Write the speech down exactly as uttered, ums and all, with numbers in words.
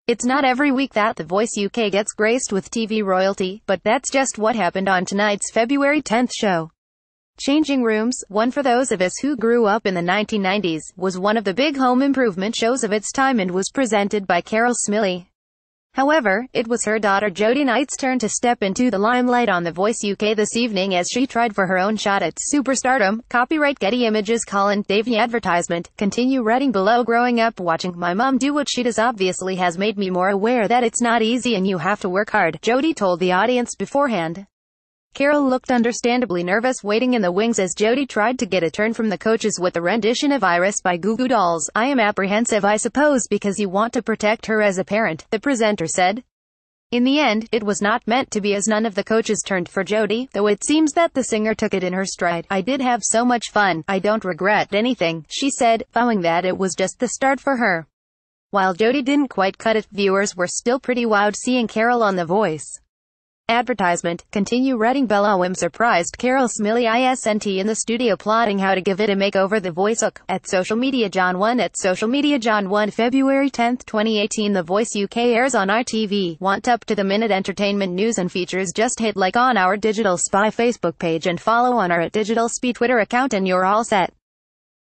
It's not every week that The Voice U K gets graced with T V royalty, but that's just what happened on tonight's February tenth show. Changing Rooms, one for those of us who grew up in the nineteen nineties, was one of the big home improvement shows of its time and was presented by Carol Smillie. However, it was her daughter Jodi Knight's turn to step into the limelight on The Voice U K this evening as she tried for her own shot at superstardom. Copyright Getty Images. Colin Davey. Advertisement. Continue reading below. Growing up watching my mom do what she does obviously has made me more aware that it's not easy and you have to work hard, Jodi told the audience beforehand. Carol looked understandably nervous waiting in the wings as Jodi tried to get a turn from the coaches with a rendition of Iris by Goo Goo Dolls. I am apprehensive I suppose because you want to protect her as a parent, the presenter said. In the end, it was not meant to be as none of the coaches turned for Jodi, though it seems that the singer took it in her stride. I did have so much fun, I don't regret anything, she said, vowing that it was just the start for her. While Jodi didn't quite cut it, viewers were still pretty wowed seeing Carol on The Voice. Advertisement. Continue reading. Bella Wim surprised Carol Smillie isn't in the studio plotting how to give it a makeover. The Voice U K. At Social Media John one. At Social Media John one. February tenth, twenty eighteen. The Voice U K airs on R T V. Want up-to-the-minute entertainment news and features? Just hit like on our Digital Spy Facebook page and follow on our at Digital Spy Twitter account and you're all set.